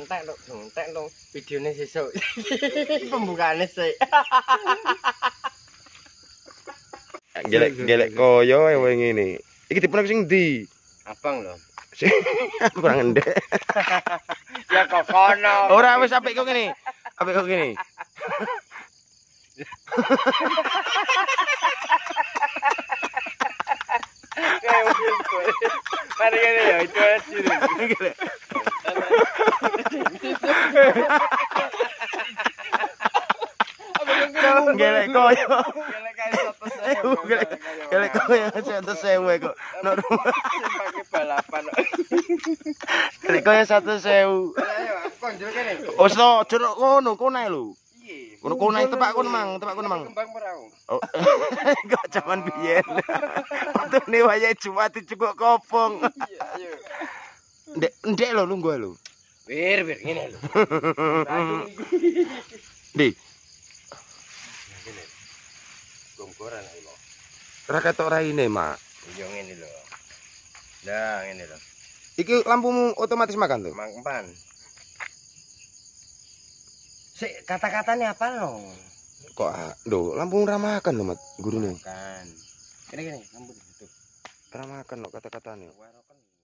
entek lho. Videone sesuk. Pembukaane sik. Gelek koyo wae ngene. Iki dipun sing ndi? Abang lho. Kurang endek. Ya kok kono. Ora wis apik kok ngene. Apik kok ngene. Mari ngene ya, itu sini. Gelek koyo. Gelek kae 100.000. Gelek koyo 100.000 kok. Nek Pakai balapan. gelek koyo 100.000. Ayo, aku konjol kene. Oh, so jeruk ngono kono lho. Piye? Kono tepak kono mang. Kembang merau. Oh. Kok jaman biyen. Atune wayahe Jumat cukup kopong. Iya, ayo. Ndek lho lungguh lho. Wir ngene lho. Ndi? Ngene. Gonggoran ae lho. Ora ketok raine, Mak. Iya ngene lho. Lah ngene lho. Iki lampumu otomatis makan tuh? Mangpan. Sik kata-katanya apa lho? Kok lho, lampu ora makan lho, Mat, gurune. Kan. Kene lampu ditutup. Ora makan kok kata-katane. Waroken.